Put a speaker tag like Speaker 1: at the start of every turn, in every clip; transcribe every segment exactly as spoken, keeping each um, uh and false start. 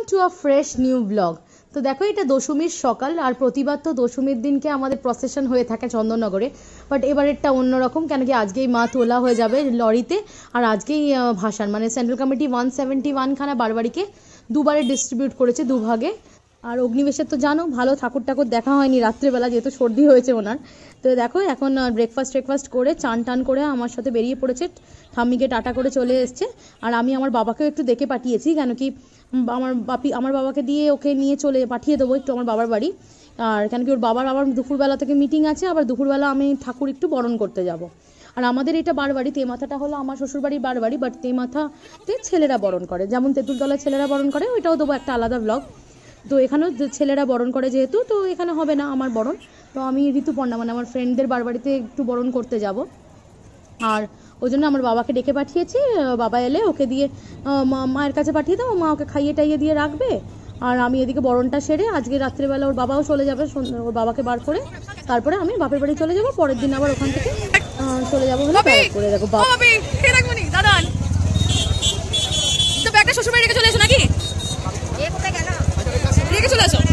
Speaker 1: Two a fresh new vlog. তো দেখো এটা দশমীর সকাল, আর প্রতিবার তো দশমীর দিনকে আমাদের প্রসেশন হয়ে থাকে চন্দননগরে, বাট এবারেরটা অন্যরকম, কেন কি আজকেই মা তোলা হয়ে যাবে লরিতে, আর আজকেই ভাসান, মানে central committee one seventy one খানা বারবাড়িকে দুবারে ডিস্ট্রিবিউট করেছে দুভাগে। আর অগ্নিবেশের তো জানো ভালো ঠাকুর ঠাকুর দেখা হয়নি রাত্রেবেলা, যেহেতু সর্দি হয়েছে ওনার। তো দেখো এখন ব্রেকফাস্ট ব্রেকফাস্ট করে চান টান করে আমার সাথে বেরিয়ে পড়েছে, ঠাম্মিকে টাটা করে চলে এসছে। আর আমি আমার বাবাকেও একটু দেখে পাঠিয়েছি, কেন কি আমার বাপি আমার বাবাকে দিয়ে ওকে নিয়ে চলে পাঠিয়ে দেবো একটু আমার বাবার বাড়ি। আর কেন কি ওর বাবার আবার দুপুরবেলা থেকে মিটিং আছে, আবার দুপুরবেলা আমি ঠাকুর একটু বরণ করতে যাব। আর আমাদের এটা বারবাড়ি, তেমাথাটা হলো আমার শ্বশুরবাড়ির বারবাড়ি, বাট তেমাথাতে ছেলেরা বরণ করে, যেমন তেঁতুলতলায় ছেলেরা বরণ করে, ওইটাও দেবো একটা আলাদা ব্লগ। তো এখানেও ছেলেরা বরণ করে যেহেতু, তো এখানে হবে না আমার বরণ। তো আমি ঋতুপর্ণা মানে আমার ফ্রেন্ডদের বারবাড়িতে একটু বরণ করতে যাব, আর ওই জন্য আমার বাবাকে ডেকে পাঠিয়েছি। বাবা এলে ওকে দিয়ে মায়ের কাছে পাঠিয়ে দাও, মা ওকে খাইয়ে টাইয়ে দিয়ে রাখবে। আর আমি এদিকে বরণটা সেরে আজকে রাত্রেবেলা ওর বাবাও চলে যাবে, ওর বাবাকে বার করে তারপরে আমি বাপের বাড়ি চলে যাব। পরের দিন আবার ওখান থেকে চলে যাবো হলে করে দেখো বাবা শ্বশুর বাড়ি রেখে চলে এসো নাকি, রেখে চলে আসো।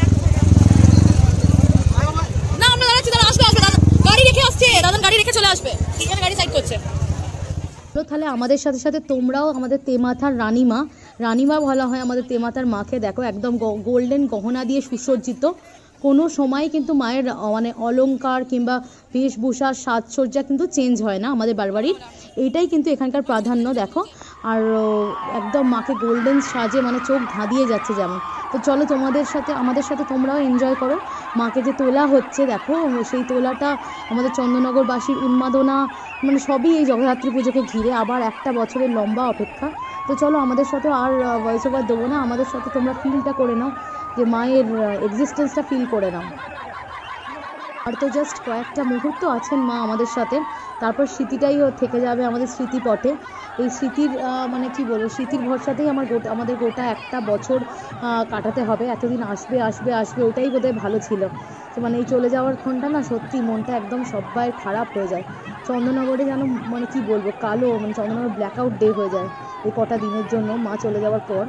Speaker 1: না আমরা দাঁড়াচ্ছি, দাদা আসবে আসবে, দাদা গাড়ি রেখে আসছে, দাদা গাড়ি রেখে চলে আসবে, এখানে গাড়ি সাইড করছে। তো তাহলে আমাদের সাথে সাথে তোমরাও আমাদের তেমাথার রানীমা, রানীমা বলা হয় আমাদের তেমাথার মাকে, দেখো একদম গোল্ডেন গহনা দিয়ে সুসজ্জিত। কোনো সময় কিন্তু মায়ের মানে অলংকার কিংবা বেশভূষার সাজসজ্জা কিন্তু চেঞ্জ হয় না আমাদের বারবাড়ির, এইটাই কিন্তু এখানকার প্রাধান্য দেখো। আর একদম মাকে গোল্ডেন সাজে মানে চোখ ধাঁধিয়ে যাচ্ছে যেমন। তো চলো তোমাদের সাথে আমাদের সাথে তোমরাও এনজয় করো। মাকে যে তোলা হচ্ছে দেখো, সেই তোলাটা আমাদের চন্দননগরবাসীর উন্মাদনা মানে সবই এই জগদ্ধাত্রী পুজোকে ঘিরে, আবার একটা বছরের লম্বা অপেক্ষা। তো চলো আমাদের সাথে আর ভয়েস ওভার দেবো না, আমাদের সাথে তোমরা ফিলটা করে নাও, যে মায়ের এক্সিস্টেন্সটা ফিল করে নাও। আর তো জাস্ট কয়েকটা মুহূর্ত আছেন মা আমাদের সাথে, তারপর স্মৃতিটাই থেকে যাবে আমাদের স্মৃতিপটে। এই স্মৃতির মানে কি বলবো, স্মৃতির ভরসাতেই আমার গোটা আমাদের গোটা একটা বছর কাটাতে হবে। এতদিন আসবে আসবে আসবে ওটাই বোধহয় ভালো ছিল। তো মানে এই চলে যাওয়ার ক্ষণটা না সত্যি মনটা একদম সবাই খারাপ হয়ে যায়। চন্দননগরে যেন মানে কি বলবো কালো, মানে চন্দননগর ব্ল্যাক আউট ডে হয়ে যায় এই কটা দিনের জন্য মা চলে যাওয়ার পর।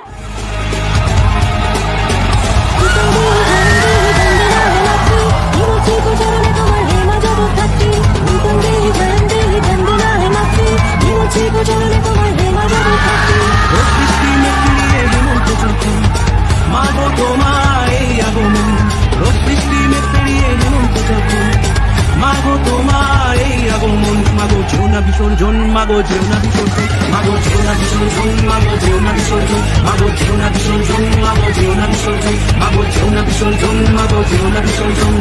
Speaker 2: বিসর্জন মাগো যেও না বিসর্জন, মাগো যেও না বিসর্জন, মাগো যেও না বিসর্জন, মাগো যেও না বিসর্জন, মাগো যেও না বিসর্জন, মাগো যেও না বিসর্জন, মাগো যেও না বিসর্জন।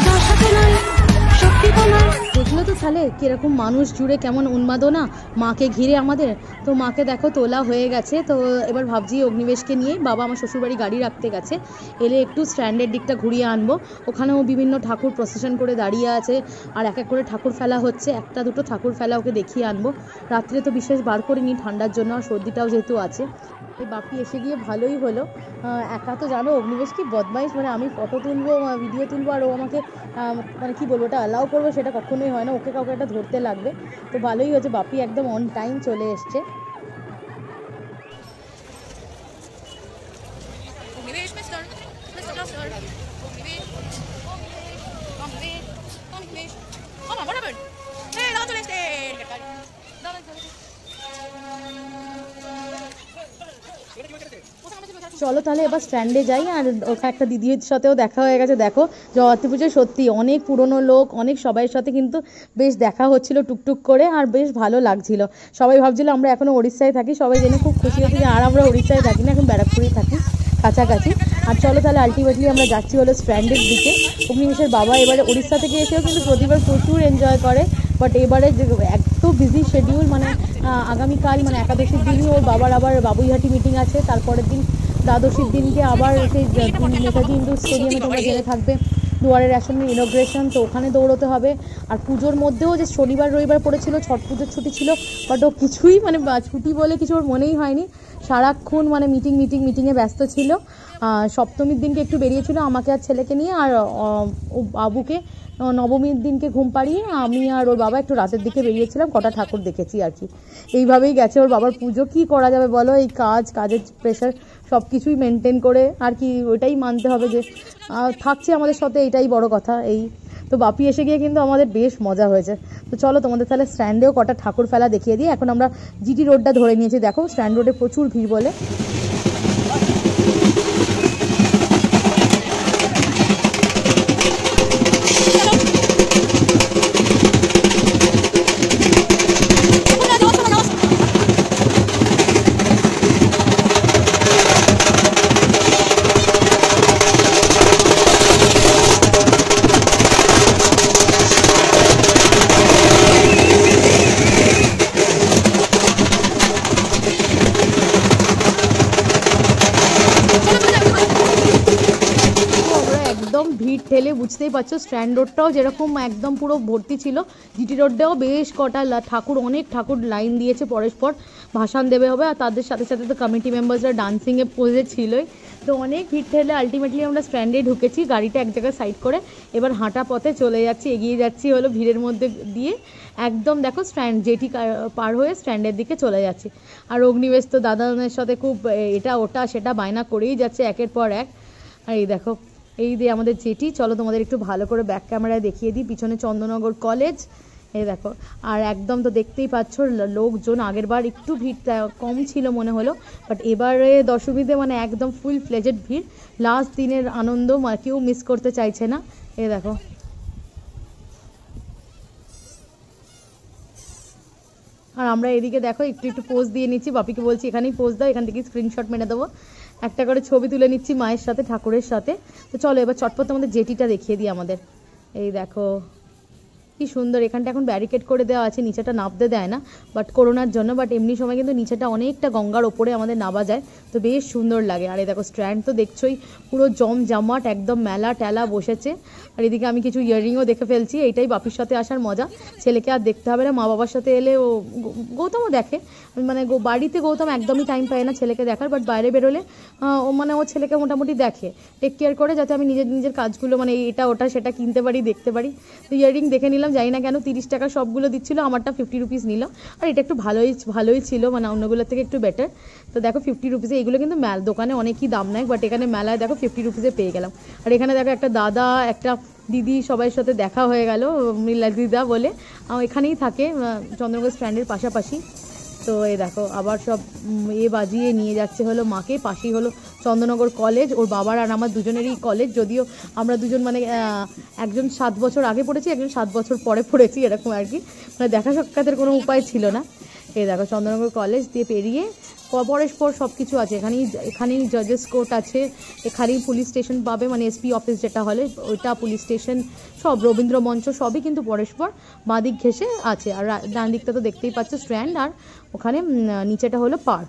Speaker 1: দেখলো তো তাহলে কিরকম মানুষ জুড়ে কেমন উন্মাদনা মাকে ঘিরে আমাদের। তো মাকে দেখো তোলা হয়ে গেছে, তো এবার ভাবছি অগ্নিবেশকে নিয়ে বাবা আমার শ্বশুরবাড়ি গাড়ি রাখতে গেছে, এলে একটু স্ট্যান্ডের দিকটা ঘুরিয়ে আনবো। ওখানেও বিভিন্ন ঠাকুর প্রসেশন করে দাঁড়িয়ে আছে, আর এক এক করে ঠাকুর ফেলা হচ্ছে, একটা দুটো ঠাকুর ফেলা ওকে দেখিয়ে আনবো। রাত্রে তো বিশেষ বার করিনি ঠান্ডার জন্য, আর সর্দিটাও যেহেতু আছে। এই বাপি এসে গিয়ে ভালোই হলো। একা তো জানো অগ্নিবেশ কি বদমাইশ, মানে আমি ফটো তুলবো ভিডিও তুলবো আর ও আমাকে মানে কি বলবো ওটা অ্যালাউ করবো সেটা কখনোই হয় না, ওকে কাউকে একটা ধরতে লাগবে। তো ভালোই হয়েছে বাপি একদম অন টাইম চলে এসছে। চলো তাহলে এবার স্ট্যান্ডে যাই। আর ওখানে একটা দিদির সাথেও দেখা হয়ে গেছে, দেখো জগদ্ধাত্রী পুজোয় সত্যি অনেক পুরনো লোক, অনেক সবাইয়ের সাথে কিন্তু বেশ দেখা হচ্ছিল টুকটুক করে, আর বেশ ভালো লাগছিল। সবাই ভাবছিল আমরা এখনও উড়িষ্যায় থাকি, সবাই জেনে খুব খুশি হচ্ছে যে আর আমরা উড়িষ্যায় থাকি না, এখন ব্যারাকপুরেই থাকি কাছাকাছি। আর চলো তাহলে আলটিমেটলি আমরা যাচ্ছি হলো স্ট্যান্ডের দিকে। অগ্নিবেশের বাবা এবারে উড়িষ্যা থেকে এসেও কিন্তু প্রতিবার প্রচুর এনজয় করে, বাট এবারে এত বিজি শেডিউল, মানে আগামীকাল মানে একাদশীর দিনই ওর বাবার আবার বাবুইহাটি মিটিং আছে, তারপরের দিন দ্বাদশীর দিনকে আবার সেই নেতাজি ইন্ডোর স্টেডিয়ামে তোমরা জেনে থাকবে দুয়ারের রেশনের ইনোগ্রেশন, তো ওখানে দৌড়তে হবে। আর পুজোর মধ্যেও যে শনিবার রবিবার পড়েছিল, ছট পুজোর ছুটি ছিল, বাট ও কিছুই মানে ছুটি বলে কিছু ওর মনেই হয়নি, সারাক্ষণ মানে মিটিং মিটিং মিটিংয়ে ব্যস্ত ছিল। সপ্তমীর দিনকে একটু বেরিয়েছিল আমাকে আর ছেলেকে নিয়ে, আর বাবুকে নবমীর দিনকে ঘুম পাড়িয়ে আমি আর ওর বাবা একটু রাতের দিকে বেরিয়েছিলাম, কটা ঠাকুর দেখেছি আর কি। এইভাবেই গেছে ওর বাবার পুজো। কি করা যাবে বলো, এই কাজ কাজের প্রেশার সব কিছুই মেনটেন করে আর কি, ওইটাই মানতে হবে যে থাকছে আমাদের সাথে, এটাই বড় কথা। এই তো বাপি এসে গিয়ে কিন্তু আমাদের বেশ মজা হয়েছে। তো চলো তোমাদের তাহলে স্ট্যান্ডেও কটা ঠাকুর ফেলা দেখিয়ে দিই। এখন আমরা জিটি রোডটা ধরে নিয়েছি, দেখো স্ট্যান্ড রোডে প্রচুর ভিড় বলে। ভিড় ঠেলে বুঝতেই পারছো, স্ট্যান্ড রোডটাও যেরকম একদম পুরো ভর্তি ছিল, জিটি রোডটাও বেশ কটা ঠাকুর, অনেক ঠাকুর লাইন দিয়েছে পরস্পর ভাসান দেবে হবে। আর তাদের সাথে সাথে তো কমিটি মেম্বার্সরা ডান্সিংয়ে পোজে ছিলই। তো অনেক ভিড় ঠেলে আলটিমেটলি আমরা স্ট্যান্ডে ঢুকেছি, গাড়িটা এক জায়গায় সাইড করে এবার হাঁটা পথে চলে যাচ্ছি, এগিয়ে যাচ্ছি হলো ভিড়ের মধ্যে দিয়ে। একদম দেখো স্ট্যান্ড জেটি পার হয়ে স্ট্যান্ডের দিকে চলে যাচ্ছি। আর অগ্নিবেশ তো দাদানের সাথে খুব এটা ওটা সেটা বায়না করেই যাচ্ছে একের পর এক। আর এই দেখো এই দিয়ে আমাদের জেটি। চলো তোমাদের একটু ভালো করে ব্যাক ক্যামেরায় দেখিয়ে দিই, পিছনে চন্দননগর কলেজ, এই দেখো। আর একদম তো দেখতেই পাচ্ছ লোকজন, আগের বার একটু ভিড়টা কম ছিল মনে হলো, বাট এবারে দশমীতে মানে একদম ফুল ফ্লেজেড ভিড়। লাস্ট দিনের আনন্দ কেউ মিস করতে চাইছে না। এই দেখো আর আমরা এদিকে দেখো একটু একটু পোজ দিয়ে নিচ্ছি, বাপিকে বলছি এখানেই পোজ দাও, এখান থেকে স্ক্রিনশট মেরে দেবো, একটা করে ছবি তুলে নিচ্ছি মায়ের সাথে ঠাকুরের সাথে। তো চলো এবার চটপট আমাদের জেটিটা দেখিয়ে দিই আমাদের। এই দেখো কি সুন্দর, এখানটা এখন ব্যারিকেড করে দেওয়া আছে, নিচেটা নাবতে দেয় না বাট করোনার জন্য, বাট এমনি সময় কিন্তু নিচেটা অনেকটা গঙ্গার ওপরে আমাদের নাবা যায়, তো বেশ সুন্দর লাগে। আর এই দেখো স্ট্যান্ড তো দেখছোই পুরো জমজমাট, একদম মেলা টেলা বসেছে। আর এদিকে আমি কিছু ইয়াররিংও দেখে ফেলছি, এইটাই বাপির সাথে আসার মজা, ছেলেকে আর দেখতে হবে না, মা বাবার সাথে এলে ও গৌতমও দেখে, মানে বাড়িতে গৌতম একদমই টাইম পায় না ছেলেকে দেখার, বাট বাইরে বেরোলে ও মানে ও ছেলেকে মোটামুটি দেখে, টেক কেয়ার করে, যাতে আমি নিজের নিজের কাজগুলো মানে এটা ওটা সেটা কিনতে পারি দেখতে পারি। তো ইয়াররিং দেখে নিলাম, জানি না কেন তিরিশ টাকা সবগুলো দিচ্ছিল, আমারটা ফিফটি রুপিস নিল, আর এটা একটু ভালোই ভালোই ছিল, মানে অন্যগুলোর থেকে একটু বেটার। তো দেখো ফিফটি রুপিসে, এগুলো কিন্তু মেল দোকানে অনেকই দাম নেয়, বাট এখানে মেলায় দেখো ফিফটি রুপিসে পেয়ে গেলাম। আর এখানে দেখো একটা দাদা একটা দিদি সবার সাথে দেখা হয়ে গেল, মিল্লা দিদা বলে, এখানেই থাকে চন্দ্রনগর স্ট্যান্ডের পাশাপাশি। তো এই দেখো আবার সব এ বাজিয়ে নিয়ে যাচ্ছে হলো মাকে, পাশেই হলো চন্দননগর কলেজ, ওর বাবার আর আমার দুজনেরই কলেজ, যদিও আমরা দুজন মানে একজন সাত বছর আগে পড়েছি, একজন সাত বছর পরে পড়েছি, এরকম আর কি, মানে দেখা সাক্ষাতের কোনো উপায় ছিল না। এই দেখো চন্দননগর কলেজ দিয়ে পেরিয়ে পরস্পর সব কিছু আছে, এখানেই এখানেই জাজেস কোর্ট আছে, এখানেই পুলিশ স্টেশন পাবে, মানে এসপি অফিস যেটা হলে ওইটা পুলিশ স্টেশন, সব রবীন্দ্র মঞ্চ সবই কিন্তু পরস্পর বাঁদিক ঘেঁষে আছে। আর ডান দিকটা তো দেখতেই পাচ্ছ স্ট্যান্ড, আর ওখানে নিচেটা হলো পার্ক।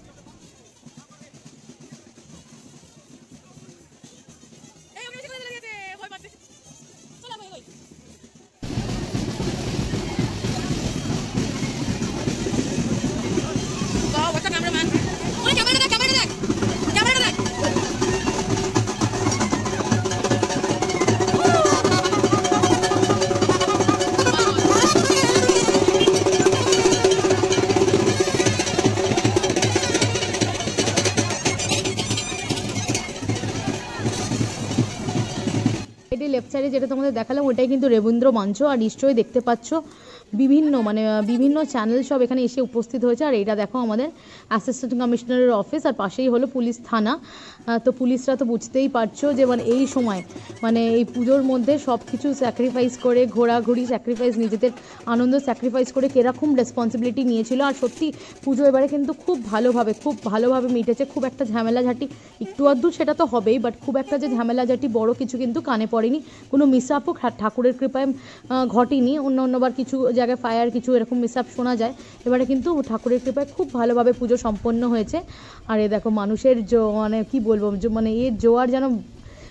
Speaker 1: লেফট সাইডে যেটা তোমাদের দেখালাম ওটাই কিন্তু রবীন্দ্র মঞ্চ, আর নিশ্চয়ই দেখতে পাচ্ছ বিভিন্ন মানে বিভিন্ন চ্যানেল সব এখানে এসে উপস্থিত হয়েছে। আর এটা দেখো আমাদের অ্যাসিস্ট্যান্ট কমিশনারের অফিস, আর পাশেই হলো পুলিশ থানা। তো পুলিশরা তো বুঝতেই পারছো যে মানে এই সময় মানে এই পুজোর মধ্যে সব কিছু স্যাক্রিফাইস করে, ঘোরাঘুরি স্যাক্রিফাইস, নিজেদের আনন্দ স্যাক্রিফাইস করে কীরকম রেসপন্সিবিলিটি নিয়েছিল। আর সত্যি পুজো এবারে কিন্তু খুব ভালোভাবে খুব ভালোভাবে মিটেছে, খুব একটা ঝামেলাঝাটি একটু আধটু সেটা তো হবেই, বাট খুব একটা যে ঝামেলাঝাটি বড় কিছু কিন্তু কানে পড়েনি, কোনো মিসআপও ঠাকুরের কৃপায় ঘটেনি। অন্য অন্যবার কিছু জায়গায় ফায়ার কিছু এরকম মিসআপ শোনা যায়, এবারে কিন্তু ঠাকুরের কৃপায় খুব ভালোভাবে পুজো সম্পন্ন হয়েছে। আর এ দেখো মানুষের মানে কি বলবো মানে এর জোয়ার যেন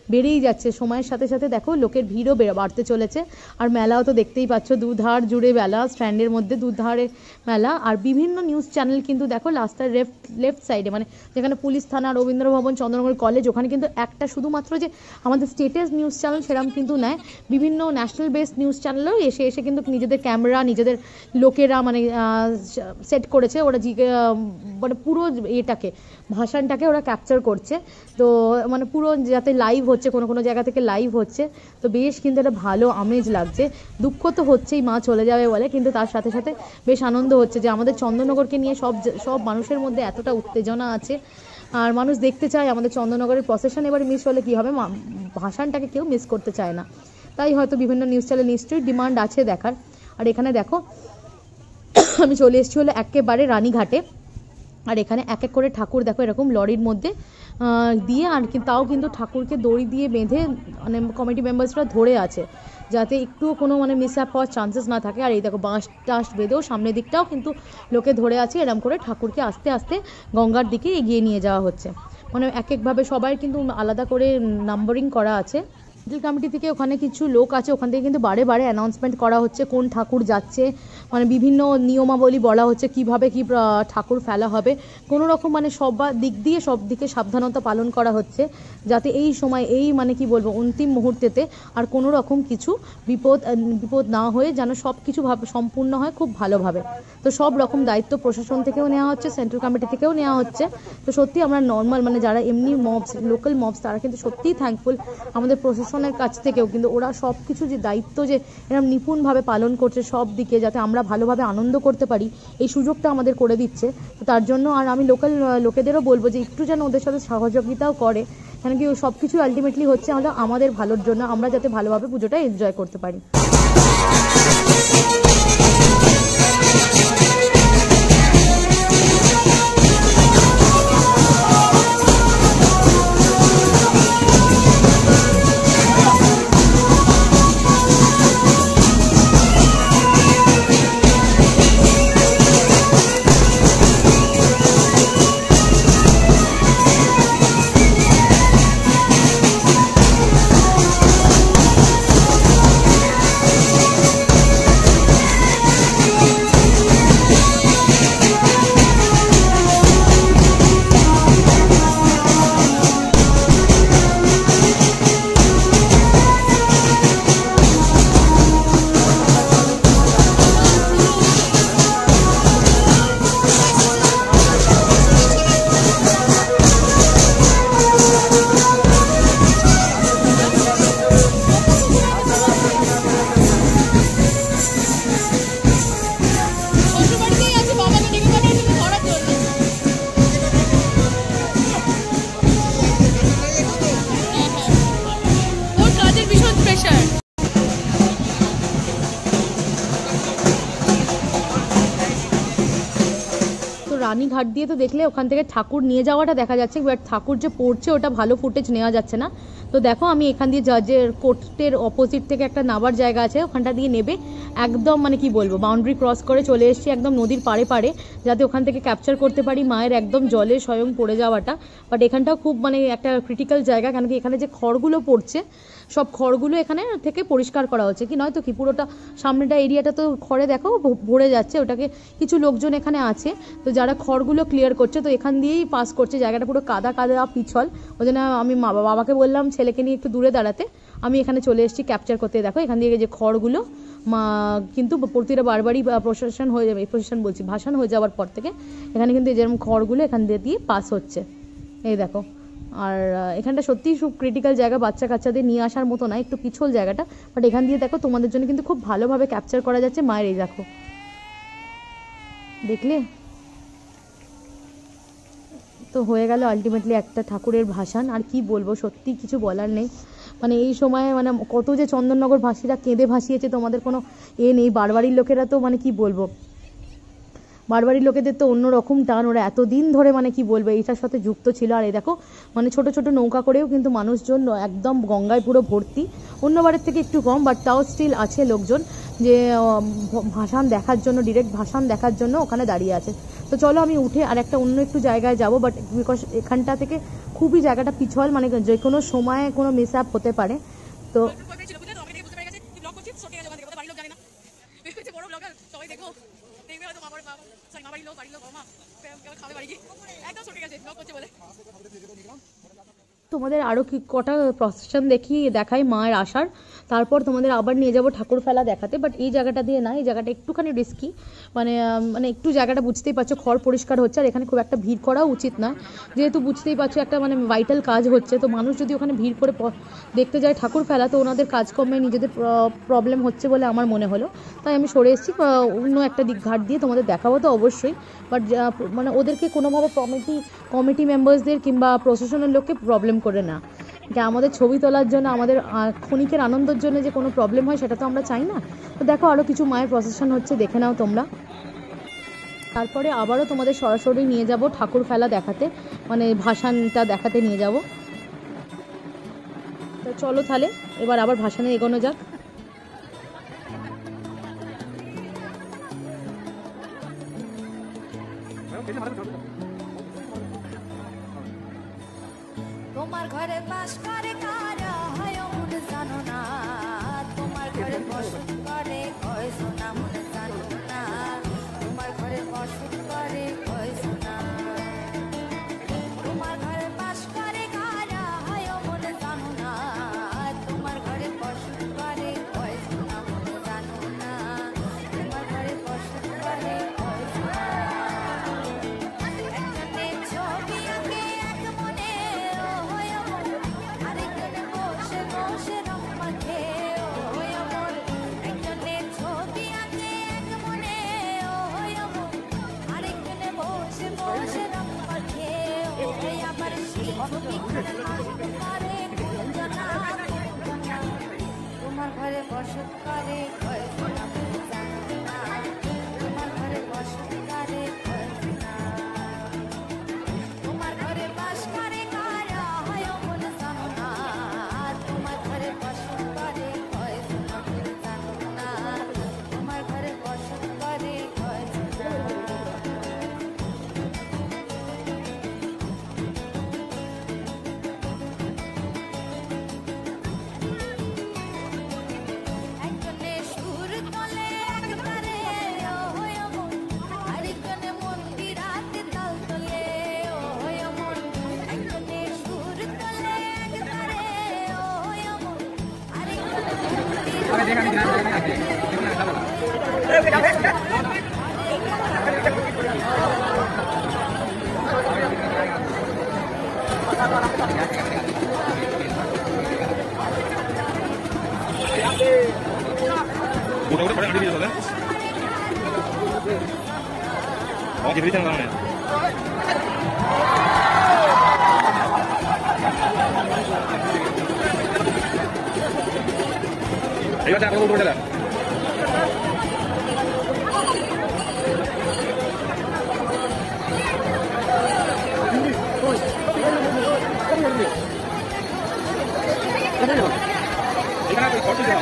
Speaker 1: বেড়েই যাচ্ছে সময়ের সাথে সাথে। দেখো লোকের ভিড়ও বাড়তে চলেছে, আর মেলাও তো দেখতেই পাচ্ছ, দুধার জুড়ে মেলা, স্ট্যান্ডের মধ্যে দুধারে মেলা। আর বিভিন্ন নিউজ চ্যানেল কিন্তু দেখো রাস্তার লেফট লেফট সাইডে, মানে যেখানে পুলিশ থানা, রবীন্দ্র ভবন, চন্দ্রনগর কলেজ, ওখানে কিন্তু একটা শুধুমাত্র যে আমাদের স্টেটের নিউজ চ্যানেল সেরকম কিন্তু নেয়, বিভিন্ন ন্যাশনাল বেসড নিউজ চ্যানেলও এসে এসে কিন্তু নিজেদের ক্যামেরা, নিজেদের লোকেরা মানে সেট করেছে, ওরা জিকে মানে পুরো এটাকে ভাষণটাকে ওরা ক্যাপচার করছে। তো মানে পুরো যাতে লাইভ হচ্ছে, কোনো কোনো জায়গা থেকে লাইভ হচ্ছে, তো বেশ কিন্তু একটা ভালো আমেজ লাগছে। দুঃখ তো হচ্ছেই মা চলে যাবে বলে, কিন্তু তার সাথে সাথে বেশ আনন্দ হচ্ছে যে আমাদের চন্দননগরকে নিয়ে সব সব মানুষের মধ্যে এতটা উত্তেজনা আছে, আর মানুষ দেখতে চায় আমাদের চন্দননগরের প্রসেশন এবার মিস হলে কী হবে, ভাষণটাকে কেউ মিস করতে চায় না, তাই হয়তো বিভিন্ন নিউজ চ্যানেল নিশ্চয়ই ডিমান্ড আছে দেখার। আর এখানে দেখো আমি চলে এসেছি হলো একেবারে রানীঘাটে, আর এখানে এক এক করে ঠাকুর দেখো এরকম লরির মধ্যে দিয়ে, আর তাও কিন্তু ঠাকুরকে দড়ি দিয়ে বেঁধে মানে কমিটি মেম্বার্সরা ধরে আছে যাতে একটুও কোনো মানে মিস আপ হওয়ার চান্সেস না থাকে। আর এই দেখো বাঁশ টাস বেঁধেও সামনের দিকটাও কিন্তু লোকে ধরে আছে, এরকম করে ঠাকুরকে আস্তে আস্তে গঙ্গার দিকে এগিয়ে নিয়ে যাওয়া হচ্ছে। মানে এক একভাবে সবাই কিন্তু আলাদা করে নাম্বারিং করা আছে। হোটেল কমিটি থেকে ওখানে কিছু লোক আছে, ওখান থেকে কিন্তু বারে বারে অ্যানাউন্সমেন্ট করা হচ্ছে কোন ঠাকুর যাচ্ছে, মানে বিভিন্ন নিয়মাবলী বলা হচ্ছে কিভাবে কি ঠাকুর ফেলা হবে, কোনো রকম মানে সব দিক দিয়ে সব দিকে সাবধানতা পালন করা হচ্ছে যাতে এই সময় এই মানে কি বলবো অন্তিম মুহূর্তেতে আর কোনো রকম কিছু বিপদ বিপদ না হয়ে যেন সব কিছু সম্পূর্ণ হয় খুব ভালোভাবে। তো সব রকম দায়িত্ব প্রশাসন থেকেও নেওয়া হচ্ছে, সেন্ট্রাল কমিটি থেকেও নেওয়া হচ্ছে। তো সত্যি আমরা নর্মাল মানে যারা এমনি মবস, লোকাল মবস, তারা কিন্তু সত্যিই থ্যাঙ্কফুল আমাদের প্রশাসনের কাছ থেকেও, কিন্তু ওরা সব কিছু যে দায়িত্ব যে এরকম নিপুণভাবে পালন করছে সব দিকে, যাতে আমরা ভালোভাবে আনন্দ করতে পারি এই সুযোগটা আমাদের করে দিচ্ছে। তো তার জন্য আর আমি লোকাল লোকেদেরও বলবো যে একটু যেন ওদের সাথে সহযোগিতাও করে, কেন কি সব কিছু আলটিমেটলি হচ্ছে হলো আমাদের ভালোর জন্য, আমরা যাতে ভালোভাবে পুজোটা এনজয় করতে পারি। রানীঘাট দিয়ে তো দেখলে ওখান থেকে ঠাকুর নিয়ে যাওয়াটা দেখা যাচ্ছে, বাট ঠাকুর যে পড়ছে ওটা ভালো ফুটেজ নেওয়া যাচ্ছে না। তো দেখো আমি এখান দিয়ে জাজের কোর্টের অপোজিট থেকে একটা নাবার জায়গা আছে, ওখানটা দিয়ে নেবে একদম মানে কি বলবো বাউন্ডারি ক্রস করে চলে এসেছি একদম নদীর পাড়ে পাড়ে, যাতে ওখান থেকে ক্যাপচার করতে পারি মায়ের একদম জলে স্বয়ং পড়ে যাওয়াটা। বাট এখানটাও খুব মানে একটা ক্রিটিক্যাল জায়গা, কেন কি এখানে যে খড়গুলো পড়ছে সব খড়গুলো এখানে থেকে পরিষ্কার করা হচ্ছে, কি নয় তো কি পুরোটা সামনেটা এরিয়াটা তো খড়ে দেখো ভরে যাচ্ছে, ওটাকে কিছু লোকজন এখানে আছে তো যারা খড়গুলো ক্লিয়ার করছে, তো এখান দিয়েই পাস করছে, জায়গাটা পুরো কাদা কাদা পিছল। ওই জন্য আমি মা বাবাকে বললাম ছেলেকে নিয়ে একটু দূরে দাঁড়াতে, আমি এখানে চলে এসেছি ক্যাপচার করতে। দেখো এখান দিয়ে যে খড়গুলো মা কিন্তু প্রতিটা বারবারই প্রশাসন হয়ে যাবে, প্রশাসন বলছি ভাষণ হয়ে যাওয়ার পর থেকে এখানে কিন্তু যেরকম খড়গুলো এখান দিয়ে দিয়ে পাস হচ্ছে, এই দেখো। আর এখানটা সত্যিই খুব ক্রিটিক্যাল জায়গা, বাচ্চা কাচ্চাদের নিয়ে আসার মতো না, একটু পিছল জায়গাটা, বাট এখান দিয়ে দেখো তোমাদের জন্য কিন্তু খুব ভালোভাবে ক্যাপচার করা যাচ্ছে মায়ের। এই দেখো দেখলে তো হয়ে গেল আলটিমেটলি একটা ঠাকুরের ভাসান। আর কি বলবো, সত্যি কিছু বলার নেই, মানে এই সময় মানে কত যে চন্দননগর ভাসীরা কেঁদে ভাসিয়েছে তোমাদের কোনো এ নেই। বারবাড়ির লোকেরা তো মানে কি বলবো, বারবাড়ির লোকেদের তো অন্যরকম টান, ওরা এতদিন ধরে মানে কি বলবো এইটার সাথে যুক্ত ছিল। আর এই দেখো মানে ছোট ছোট নৌকা করেও কিন্তু মানুষজন একদম গঙ্গায় পুরো ভর্তি, অন্যবারের থেকে একটু কম, বাট তাও স্টিল আছে লোকজন যে ভাসান দেখার জন্য, ডিরেক্ট ভাসান দেখার জন্য ওখানে দাঁড়িয়ে আছে। তো চলো আমি উঠে আর একটা অন্য একটু জায়গায় যাবো, বাট বিকজ এখানটা থেকে খুবই জায়গাটা পিছল, মানে যে কোনো সময় কোনো মিস আপ হতে পারে। তো তোমাদের আরও কি কটা প্রসেশন দেখি দেখাই মায়ের আসার, তারপর তোমাদের আবার নিয়ে যাব ঠাকুর ফেলা দেখাতে। বাট এই জায়গাটা দিয়ে না, এই জায়গাটা একটুখানি রিস্কি, মানে মানে একটু জায়গাটা বুঝতেই পারছো খড় পরিষ্কার হচ্ছে, আর এখানে খুব একটা ভিড় করাও উচিত না, যেহেতু বুঝতেই পারছো একটা মানে ভাইটাল কাজ হচ্ছে। তো মানুষ যদি ওখানে ভিড় করে দেখতে যায় ঠাকুর ফেলা, তো ওনাদের কাজকর্মে নিজেদের প্রবলেম হচ্ছে বলে আমার মনে হলো, তাই আমি সরে এসেছি। অন্য একটা দিক ঘাট দিয়ে তোমাদের দেখাবো তো অবশ্যই, বাট মানে ওদেরকে কোনোভাবে কমিটি কমিটি মেম্বার্সদের কিংবা প্রশাসনের লোককে প্রবলেম করে না, যে আমাদের ছবি তোলার জন্য আমাদের ক্ষণিকের আনন্দের জন্য যে কোনো প্রবলেম হয় সেটা তো আমরা চাই না। তো দেখো আরও কিছু মায়ের প্রসেশন হচ্ছে, দেখে নাও তোমরা। তারপরে আবারও তোমাদের সরাসরি নিয়ে যাব ঠাকুর ফেলা দেখাতে, মানে ভাসানটা দেখাতে নিয়ে যাব। তো চলো তাহলে এবার আবার ভাসানে এগোনো যাক।
Speaker 3: তোমার ঘরে বাস করে কারা হয় মন জানো না, তোমার ঘরে বসত করে কয় সোনা মন জানো না, তোমার ঘরে বসত করে কয় সোনা, তোমার ঘরে বাস করে কারা হয় মন জানো না, তোমার ঘরে বসত করে কয় সোনা মন জানো না, তোমার ঘরে বসত করে কয় সোনা। একজনে ছবি আঁকে এক মনে তোমার ঘরে বসত করে কয় সোনা মন জানো না, তোমার ঘরে বসত করে কয় সোনা, তোমার ঘরে বাস করে কারা হয় মন জানো না, তোমার ঘরে বসত করে কয় সোনা মন জানো না, তোমার ঘরে বসত করে কয় সোনা। একজনে সুর তোলে একবারে ও হয় মন, আরেকজনে মন্দিরাতে তাল তোলে ও হয় মন, একজনে সুর তোলে একবারে ও হয় মন, আরেকজনে
Speaker 4: udah udah pada ada video soalnya. Oh jadi jangan kamu ya. Ayo dah aku udah dah. Ikan apa? Kopi dah.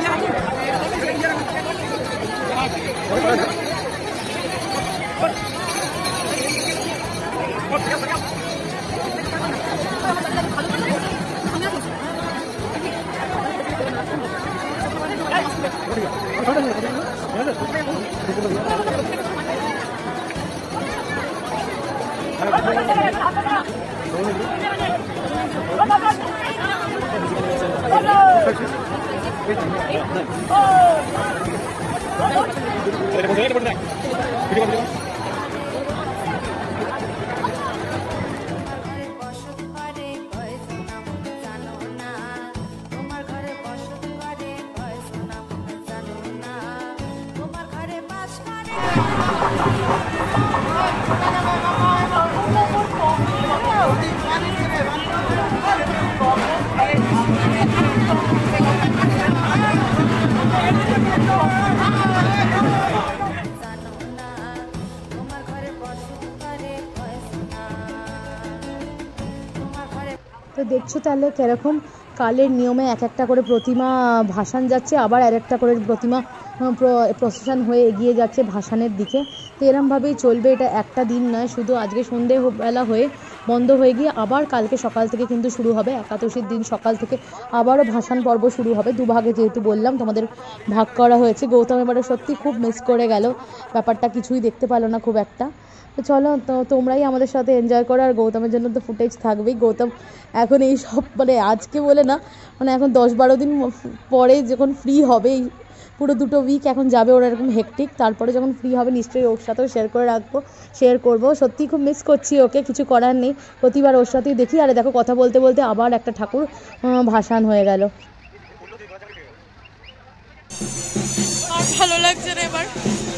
Speaker 1: তো দেখছো তাহলে কিরকম কালের নিয়মে এক একটা করে প্রতিমা ভাসান যাচ্ছে, আবার আর একটা করে প্রতিমা প্রসেশন হয়ে এগিয়ে যাচ্ছে ভাসানের দিকে। তো এরমভাবেই চলবে, এটা একটা দিন নয়, শুধু আজকে সন্ধেবেলা হয়ে বন্ধ হয়ে গিয়ে আবার কালকে সকাল থেকে কিন্তু শুরু হবে। একাদশীর দিন সকাল থেকে আবারও ভাসান পর্ব শুরু হবে। দুভাগে যেহেতু বললাম তোমাদের ভাগ করা হয়েছে। গৌতম এবারে সত্যি খুব মিস করে গেল, ব্যাপারটা কিছুই দেখতে পেলো না খুব একটা। তো চলো, তো তোমরাই আমাদের সাথে এনজয় করো, আর গৌতমের জন্য তো ফুটেজ থাকবেই। গৌতম এখন এই সব মানে আজকে বলে না, মানে এখন দশ বারো দিন পরে যখন ফ্রি হবে, পুরো দুটো উইক এখন যাবে ওর এরকম হেকটিক, তারপরে যখন ফ্রি হবে নিশ্চয়ই ওর সাথেও শেয়ার করে রাখবো, শেয়ার করবো। সত্যিই খুব মিস করছি ওকে, কিছু করার নেই, প্রতিবার ওর সাথেই দেখি। আরে দেখো কথা বলতে বলতে আবার একটা ঠাকুর ভাসান হয়ে গেল।
Speaker 5: আর ভালো লাগছে না এবার।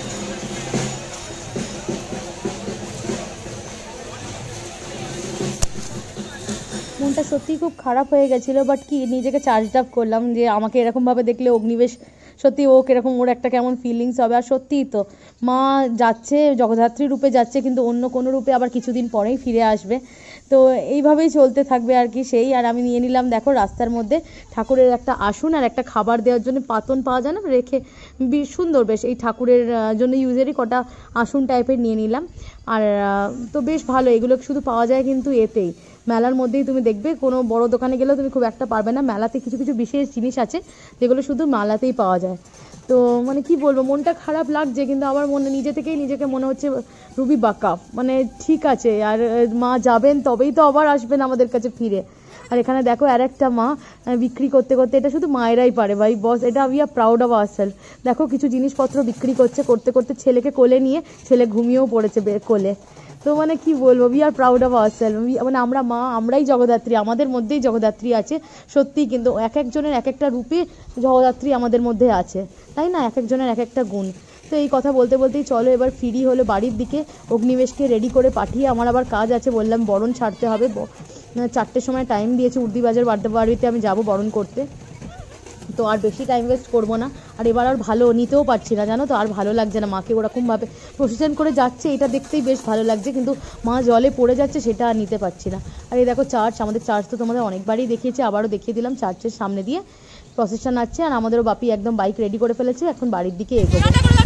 Speaker 1: মনটা সত্যিই খুব খারাপ হয়ে গেছিলো, বাট কি নিজেকে চার্জ আপ করলাম যে আমাকে এরকমভাবে দেখলে অগ্নিবেশ সত্যি ও কীরকম, ওর একটা কেমন ফিলিংস হবে। আর সত্যিই তো মা যাচ্ছে জগদ্ধাত্রী রূপে যাচ্ছে, কিন্তু অন্য কোনো রূপে আবার কিছুদিন পরেই ফিরে আসবে। তো এইভাবেই চলতে থাকবে আর কি সেই। আর আমি নিয়ে নিলাম দেখো রাস্তার মধ্যে ঠাকুরের একটা আসন আর একটা খাবার দেওয়ার জন্য পাতন পাওয়া যায় না, রেখে বেশ সুন্দর, বেশ এই ঠাকুরের জন্য ইউজেরই কটা আসন টাইপের নিয়ে নিলাম। আর তো বেশ ভালো, এগুলো শুধু পাওয়া যায় কিন্তু এতেই, মেলার মধ্যেই তুমি দেখবে, কোনো বড় দোকানে গেলেও তুমি খুব একটা পারবে না। মেলাতে কিছু কিছু বিশেষ জিনিস আছে যেগুলো শুধু মেলাতেই পাওয়া যায়। তো মানে কি বলবো, মনটা খারাপ লাগছে, কিন্তু আমার মনে নিজে থেকেই নিজেকে মনে হচ্ছে রুবি বাকা, মানে ঠিক আছে আর মা যাবেন তবেই তো আবার আসবেন আমাদের কাছে ফিরে। আর এখানে দেখো আর একটা মা বিক্রি করতে করতে, এটা শুধু মায়েরাই পারে ভাই বস, এটা we are proud of ourself. দেখো কিছু জিনিসপত্র বিক্রি করছে, করতে করতে ছেলেকে কোলে নিয়ে, ছেলে ঘুমিয়েও পড়েছে কোলে। তো মানে কি বলবো, we are proud of ourself, মানে আমরা মা, আমরাই জগদ্ধাত্রী, আমাদের মধ্যেই জগদ্ধাত্রী আছে সত্যি। কিন্তু এক একজনের এক একটা রূপে জগদ্ধাত্রী আমাদের মধ্যে আছে, তাই না, এক একজনের এক একটা গুণ। তো এই কথা বলতে বলতেই চলো এবার ফিরি হলো বাড়ির দিকে। অগ্নিবেশকে রেডি করে পাঠিয়ে আমার আবার কাজ আছে, বললাম বরণ ছাড়তে হবে, চারটের সময় টাইম দিয়েছে, উর্দিবাজার বাড়িতে আমি যাব বরণ করতে। তো আর বেশি টাইম ওয়েস্ট করবো না। আর এবার আর ভালো নিতেও পারছি না, জানো তো, আর ভালো লাগছে না, মাকে ওরকমভাবে প্রসেশন করে যাচ্ছে এটা দেখতেই বেশ ভালো লাগছে, কিন্তু মা জলে পড়ে যাচ্ছে সেটা আর নিতে পারছি না। আর এই দেখো চার্চ, আমাদের চার্চ তো তোমাদের অনেকবারই দেখিয়েছে, আবারও দেখিয়ে দিলাম, চার্চের সামনে দিয়ে প্রসেশন আছে। আর আমাদেরও বাপি একদম বাইক রেডি করে ফেলেছে, এখন বাড়ির দিকে এগোবো।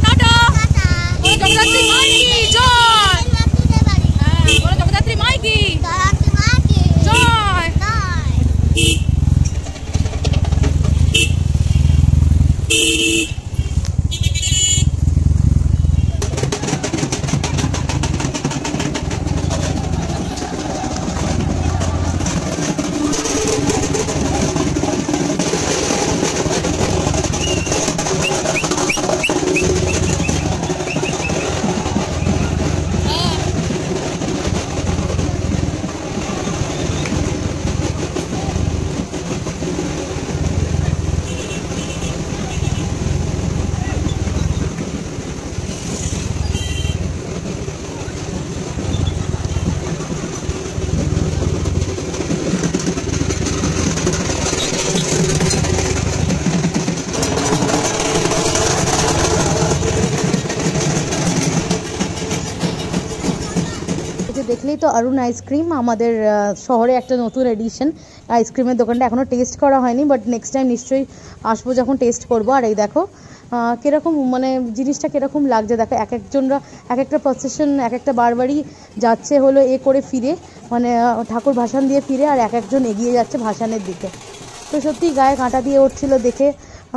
Speaker 1: দেখলেই তো অরুণ আইসক্রিম, আমাদের শহরে একটা নতুন এডিশন আইসক্রিমের দোকানটা, এখনও টেস্ট করা হয়নি, বাট নেক্সট টাইম নিশ্চয়ই আসবো যখন টেস্ট করবো। আর এই দেখো কীরকম মানে জিনিসটা কীরকম লাগছে দেখো, এক একজনরা এক একটা প্রসেশন এক একটা বারবারই যাচ্ছে হলো এ করে ফিরে, মানে ঠাকুর ভাসান দিয়ে ফিরে, আর এক একজন এগিয়ে যাচ্ছে ভাসানের দিকে। তো সত্যি গায়ে কাঁটা দিয়ে উঠছিল দেখে,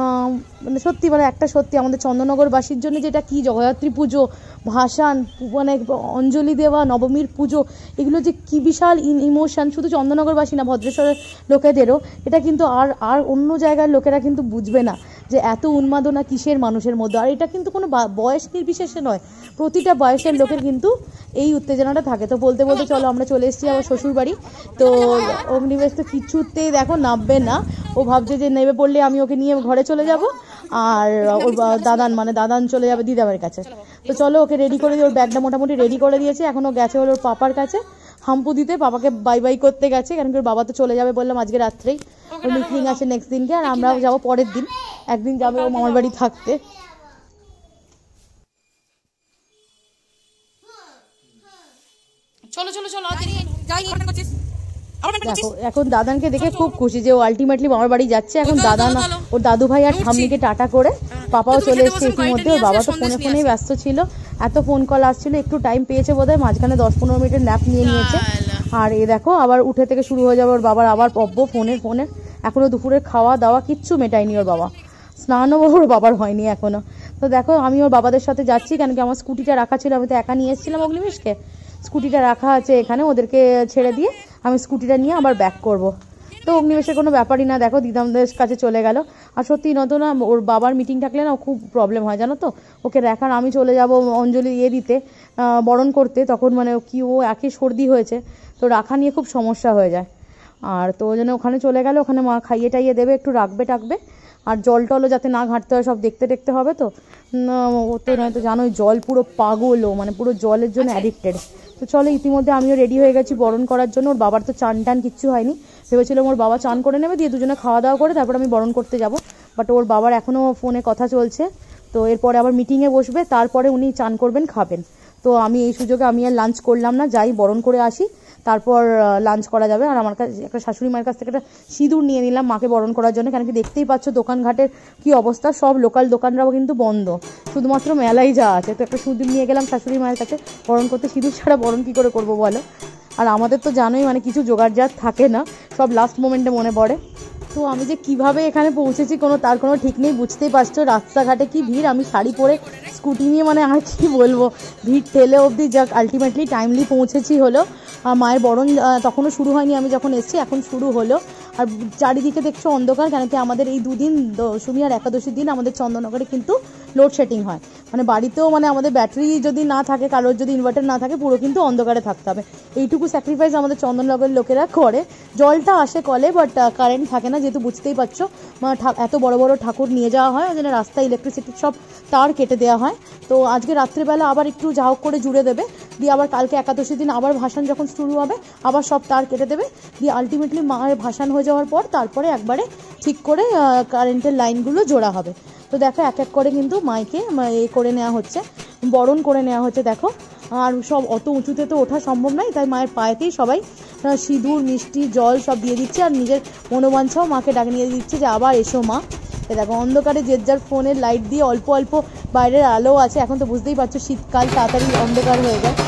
Speaker 1: মানে সত্যি মানে একটা সত্যি আমাদের চন্দননগরবাসীর জন্য যেটা কি জগদ্ধাত্রী পুজো, ভাসান, মানে অঞ্জলি দেওয়া, নবমীর পুজো, এগুলো যে কি বিশাল ইমোশন, শুধু চন্দননগরবাসী না ভদ্রেশ্বরের লোকেদেরও, এটা কিন্তু আর আর অন্য জায়গার লোকেরা কিন্তু বুঝবে না যে এত উন্মাদনা কিসের মানুষের মধ্যে। আর এটা কিন্তু কোনো বয়স নির্বিশেষে নয়, প্রতিটা বয়সের লোকের কিন্তু এই উত্তেজনাটা থাকে। তো বলতে বলতে চলো আমরা চলে এসেছি আমার শ্বশুর বাড়ি। তো অগ্নিবেশ তো কিছুতেই দেখো নামবে না, ও ভাবছে যে নেমে পড়লে আমি ওকে নিয়ে ঘরে চলে যাব, আর ওর দাদান মানে দাদান চলে যাবে দিদাবার কাছে। তো চলো ওকে রেডি করে দিয়ে, ওর ব্যাগটা মোটামুটি রেডি করে দিয়েছে, এখন ও গেছে হলো ওর পাপার কাছে হাম্পু দিতে, পাপাকে বাই বাই করতে গেছে, কারণ কি ওর বাবা তো চলে যাবে বললাম আজকে রাত্রেই, ওর মিটিং আছে নেক্সট দিনকে, আর আমরা যাবো পরের দিন, একদিন যাবে ও মামার বাড়ি থাকতে।
Speaker 5: চলো চলো চলো যাই, ঘটনা করছিস
Speaker 1: দেখো এখন দাদানকে দেখে খুব খুশি যে ও আলটিমেটলি মামার বাড়ি যাচ্ছে। এখন দাদা না, ওর দাদু ভাই আর ঠাম্মিকে টাটা করে পাপাও চলে এসছে ইতিমধ্যে। ওর বাবা তো ফোনে ফোনেই ব্যস্ত ছিল, এত ফোন কল আসছিল, একটু টাইম পেয়েছে বোধহয়, মাঝখানে দশ পনেরো মিনিটের ন্যাপ নিয়ে নিয়েছে। আর এ দেখো আবার উঠে থেকে শুরু হয়ে যাবে ওর বাবার আবার পব্ব ফোনের ফোনের এখনো দুপুরের খাওয়া দাওয়া কিচ্ছু মেটায়নি ওর বাবা, স্নানও ওর বাবার হয়নি এখনো। তো দেখো আমি ওর বাবাদের সাথে যাচ্ছি, কেন কি আমার স্কুটিটা রাখা ছিল, আমি তো একা নিয়ে এসেছিলাম অগ্নিমিশকে, স্কুটিটা রাখা আছে এখানে, ওদেরকে ছেড়ে দিয়ে আমি স্কুটিটা নিয়ে আবার ব্যাক করব। তো অগ্নিবেশের কোনো ব্যাপারই না, দেখো দিদামদের কাছে চলে গেল। আর সত্যি নতো না, ওর বাবার মিটিং থাকলে না খুব প্রবলেম হয় জানো তো, ওকে দেখার আমি চলে যাব অঞ্জলি ইয়ে দিতে বরণ করতে, তখন মানে কি ও একই সর্দি হয়েছে, তো রাখা নিয়ে খুব সমস্যা হয়ে যায়। আর তো ওই জন্য ওখানে চলে গেল, ওখানে মা খাইয়ে টাইয়ে দেবে, একটু রাখবে টাকবে, আর জল টলও যাতে না ঘাটতে হয় সব দেখতে দেখতে হবে। তো ও তো নয়তো জানোই জল পুরো পাগলও, মানে পুরো জলের জন্য অ্যাডিক্টেড। তো চলো ইতিমধ্যে আমিও রেডি হয়ে গেছি বরণ করার জন্য। ওর বাবার তো চান টান কিচ্ছু হয়নি, ভেবেছিলাম ওর বাবা চান করে নেবে, দিয়ে দুজনে খাওয়া দাওয়া করে তারপর আমি বরণ করতে যাব, বাট ওর বাবার এখনও ফোনে কথা চলছে। তো এরপরে আবার মিটিংয়ে বসবে, তারপরে উনি চান করবেন খাবেন। তো আমি এই সুযোগে আমি আর লাঞ্চ করলাম না, যাই বরণ করে আসি তারপর লাঞ্চ করা যাবে। আর আমার কাছে একটা শাশুড়ি মায়ের কাছ থেকে একটা সিঁদুর নিয়ে নিলাম মাকে বরণ করার জন্য, কেন কি দেখতেই পাচ্ছ দোকানঘাটের কি অবস্থা, সব লোকাল দোকানরাও কিন্তু বন্ধ, শুধুমাত্র মেলাই যা আছে। তো একটা সিঁদুর নিয়ে গেলাম শাশুড়ি মায়ের কাছে বরণ করতে, সিঁদুর ছাড়া বরণ কী করে করবো বলো। আর আমাদের তো জানোই মানে কিছু জোগাড়জাত থাকে না, সব লাস্ট মোমেন্টে মনে পড়ে। তো আমি যে কিভাবে এখানে পৌঁছেছি কোনো তার কোনো ঠিক নেই, বুঝতেই পারছো রাস্তাঘাটে কি ভিড়, আমি শাড়ি পরে স্কুটি নিয়ে মানে আর কি বলবো, ভিড় ঠেলে অবধি যাক আলটিমেটলি টাইমলি পৌঁছেছি হলো। মায়ের বরণ তখনও শুরু হয়নি, আমি যখন এসেছি এখন শুরু হলো। আর চারিদিকে দেখছো অন্ধকার, কেন কি আমাদের এই দুদিন দশমী আর একাদশীর দিন আমাদের চন্দননগরে কিন্তু লোডশেডিং হয়, মানে বাড়িতেও মানে আমাদের ব্যাটারি যদি না থাকে, কারোর যদি ইনভার্টার না থাকে, পুরো কিন্তু অন্ধকারে থাকতে হবে। এইটুকু স্যাক্রিফাইস আমাদের চন্দননগরের লোকেরা করে। জলটা আসে কলে, বাট কারেন্ট থাকে না, যেহেতু বুঝতেই পারছো এত বড় বড় ঠাকুর নিয়ে যাওয়া হয়, ওই জন্য রাস্তায় ইলেকট্রিসিটির সব তার কেটে দেওয়া হয়। তো আজকে রাত্রিবেলা আবার একটু যা হোক করে জুড়ে দেবে, দিয়ে আবার কালকে একাদশীর দিন আবার ভাসান যখন শুরু হবে আবার সব তার কেটে দেবে, দিয়ে আলটিমেটলি মায়ের ভাসান হয়ে যাওয়ার পর তারপরে একবারে ঠিক করে কারেন্টের লাইনগুলো জোড়া হবে। তো দেখো এক এক করে কিন্তু মাইকে এ করে নেওয়া হচ্ছে, বরণ করে নেওয়া হচ্ছে দেখো। আর সব অত উঁচুতে তো ওঠা সম্ভব নয়, তাই মায়ের পায়েতেই সবাই সিঁদুর মিষ্টি জল সব দিয়ে দিচ্ছে, আর নিজের মনোবাঞ্ছাও মাকে ডাকে নিয়ে দিচ্ছে যে আবার এসো মা। এ দেখো অন্ধকারে যে যার ফোনের লাইট দিয়ে অল্প অল্প বাইরের আলো আছে, এখন তো বুঝতেই পারছো শীতকাল তাড়াতাড়ি অন্ধকার হয়ে যায়।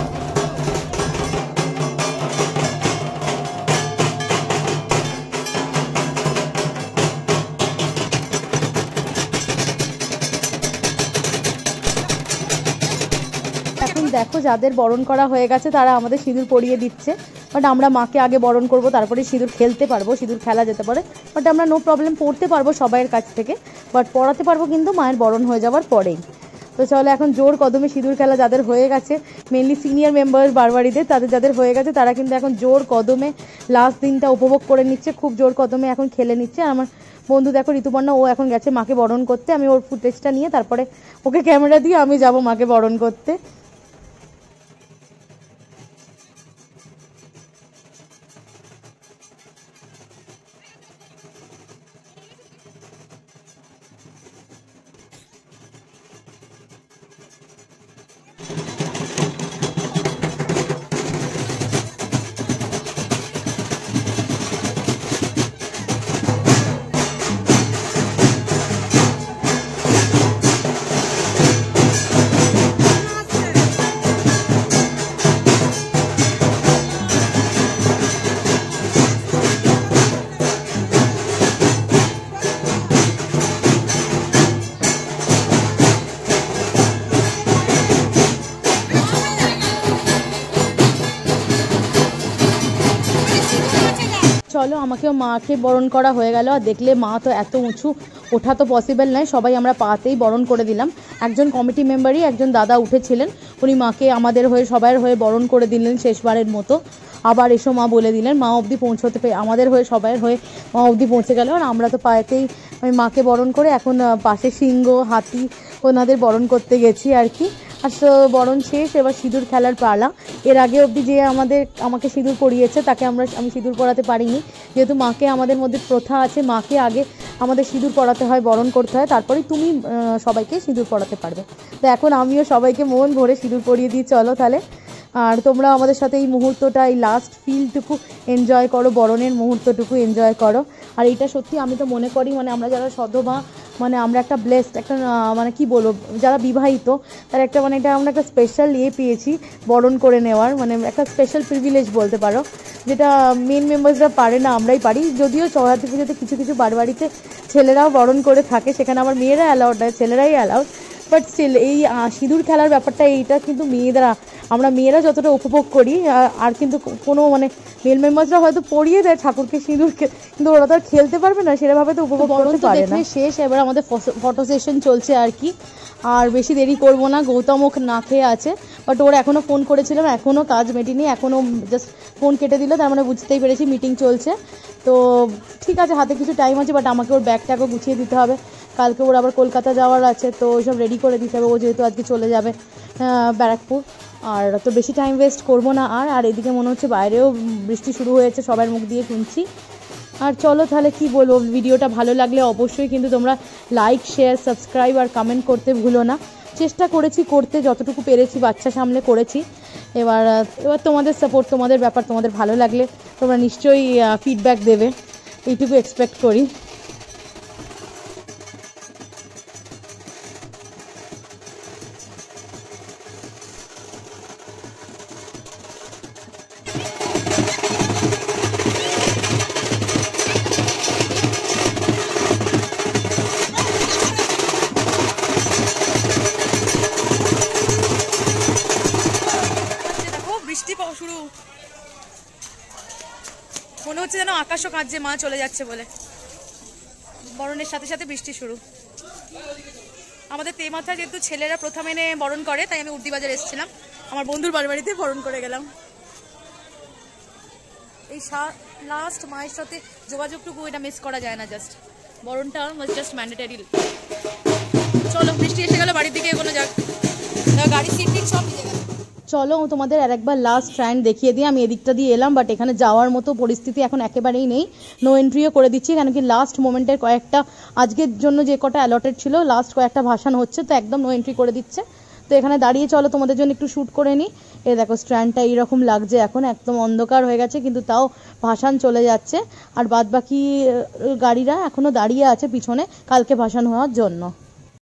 Speaker 1: দেখো যাদের বরণ করা হয়ে গেছে তারা আমাদের সিঁদুর পরিয়ে দিচ্ছে, বাট আমরা মাকে আগে বরণ করব, তারপরে সিঁদুর খেলতে পারবো, সিঁদুর খেলা যেতে পারে, বাট আমরা নো প্রবলেম পড়তে পারবো সবাইয়ের কাছ থেকে, বাট পড়াতে পারবো কিন্তু মায়ের বরণ হয়ে যাওয়ার পরেই। তো চলো এখন জোর কদমে সিঁদুর খেলা যাদের হয়ে গেছে, মেনলি সিনিয়র মেম্বার বারবাড়িদের, তাদের যাদের হয়ে গেছে তারা কিন্তু এখন জোর কদমে লাস্ট দিনটা উপভোগ করে নিচ্ছে, খুব জোর কদমে এখন খেলে নিচ্ছে। আর আমার বন্ধু দেখো ঋতুপর্ণা, ও এখন গেছে মাকে বরণ করতে, আমি ওর ফুটেজটা নিয়ে তারপরে ওকে ক্যামেরা দিয়ে আমি যাব মাকে বরণ করতে। চলো আমাকেও মাকে বরণ করা হয়ে গেল। আর দেখলে মা তো এত উঁচু ওঠা তো পসিবল নয়, সবাই আমরা পাতেই বরণ করে দিলাম। একজন কমিটি মেম্বারই একজন দাদা উঠেছিলেন, উনি মাকে আমাদের হয়ে সবার হয়ে বরণ করে দিলেন শেষবারের মতো। আবার এসো মা বলে দিলেন, মা অবধি পৌঁছতে পেয়ে আমাদের হয়ে সবাই হয়ে মা অবধি পৌঁছে গেল। আর আমরা তো পায়েতেই আমি মাকে বরণ করে এখন পাশে সিংহ হাতি ওনাদের বরণ করতে গেছি আর কি। আর বরণ শেষ, এবার সিঁদুর খেলার পালা। এর আগে অবধি যে আমাদের আমাকে সিঁদুর পরিয়েছে তাকে আমরা আমি সিঁদুর পরাতে পারিনি, যেহেতু মাকে আমাদের মধ্যে প্রথা আছে মাকে আগে আমাদের সিঁদুর পরাতে হয়, বরণ করতে হয়, তারপরেই তুমি সবাইকে সিঁদুর পরাতে পারবে। তো এখন আমিও সবাইকে মন ভরে সিঁদুর পরিয়ে দিই। চলো তাহলে আর তোমরা আমাদের সাথে এই মুহূর্তটা, এই লাস্ট ফিলটুকু এনজয় করো, বরণের মুহূর্তটুকু এনজয় করো। আর এটা সত্যি আমি তো মনে করি মানে আমরা যারা সধবা, মানে আমরা একটা ব্লেসড, একটা মানে কি বলবো, যারা বিবাহিত তার একটা মানে এটা আমরা একটা স্পেশাল ইয়ে পেয়েছি বরণ করে নেওয়ার, মানে একটা স্পেশাল প্রিভিলেজ বলতে পারো, যেটা মেন মেম্বার্সরা পারে না, আমরাই পারি। যদিও সরস্বতী পুজোতে কিছু কিছু বাড়িতে ছেলেরাও বরণ করে থাকে, সেখানে আবার মেয়েরা অ্যালাউড নয়, ছেলেরাই অ্যালাউড, বাট স্টিল এই সিঁদুর খেলার ব্যাপারটা এইটা কিন্তু মেয়েরা, আমরা মেয়েরা যতটা উপভোগ করি, আর কিন্তু কোনো মানে মেল মেম্বার্সরা হয়তো পরিয়ে দেয় ঠাকুরকে সিঁদুর, কিন্তু ওরা তো আর খেলতে পারবে না, সেরকমভাবে তো উপভোগ করতে পারে না। শেষ, এবার আমাদের ফটো সেশন চলছে আর কি। আর বেশি দেরি করবো না, গৌতমও না খেয়ে আছে, বাট ওরা এখনও ফোন করেছিলাম, এখনও কাজ মেটেনি, এখনও জাস্ট ফোন কেটে দিল, তার মানে বুঝতেই পেরেছি মিটিং চলছে। তো ঠিক আছে, হাতে কিছু টাইম আছে, বাট আমাকে ওর ব্যাগটাকে গুছিয়ে দিতে হবে, কালকে ওর আবার কলকাতা যাওয়ার আছে, তো ওইসব রেডি করে দিতে হবে, ও যেহেতু আজকে চলে যাবে ব্যারাকপুর। আর তো বেশি টাইম ওয়েস্ট করবো না আর আর এদিকে মনে হচ্ছে বাইরেও বৃষ্টি শুরু হয়েছে, সবার মুখ দিয়ে শুনছি। আর চলো তাহলে কি বলবো, ভিডিওটা ভালো লাগলে অবশ্যই কিন্তু তোমরা লাইক, শেয়ার, সাবস্ক্রাইব আর কমেন্ট করতে ভুলো না। চেষ্টা করেছি করতে, যতটুকু পেরেছি বাচ্চা সামলে করেছি। এবার এবার তোমাদের সাপোর্ট, তোমাদের ব্যাপার, তোমাদের ভালো লাগলে তোমরা নিশ্চয়ই ফিডব্যাক দেবে, এইটুকু এক্সপেক্ট করি।
Speaker 5: বৃষ্টি শুরু, মনে হচ্ছে যেন আকাশও কাঁদছে, মা চলে যাচ্ছে বলে। বরণের সাথে সাথে বৃষ্টি শুরু। আমাদের তেমাথা যেহেতু ছেলেরা প্রথম এনে বরণ করে, তাই আমি উর্দি বাজার এসেছিলাম, আমার বন্ধুর বাড়ি বাড়িতে বরণ করে গেলাম। এই লাস্ট মায়ের সাথে যোগাযোগটুকু এটা মিস করা যায় না, জাস্ট বরণটা জাস্ট ম্যান্ডেটারি। চলো, বৃষ্টি এসে গেল, বাড়ির দিকে এগোনো যাক, গাড়ি সিট টিট সব ভিজে গেল।
Speaker 1: চলো তোমাদের আর একবার লাস্ট স্ট্যান্ড দেখিয়ে দিই। আমি এদিকটা দিয়ে এলাম, বাট এখানে যাওয়ার মতো পরিস্থিতি এখন একেবারেই নেই, নো এন্ট্রিও করে দিচ্ছি, কেন কি লাস্ট মোমেন্টের কয়েকটা, আজকের জন্য যে কটা অ্যালটেড ছিল লাস্ট কয়েকটা ভাসান হচ্ছে, তো একদম নো এন্ট্রি করে দিচ্ছে। তো এখানে দাঁড়িয়ে চলো তোমাদের জন্য একটু শ্যুট করে নিই। এ দেখো স্ট্যান্ডটা এইরকম লাগছে, এখন একদম অন্ধকার হয়ে গেছে, কিন্তু তাও ভাসান চলে যাচ্ছে, আর বাদ বাকি গাড়িরা এখনো দাঁড়িয়ে আছে পিছনে কালকে ভাসান হওয়ার জন্য।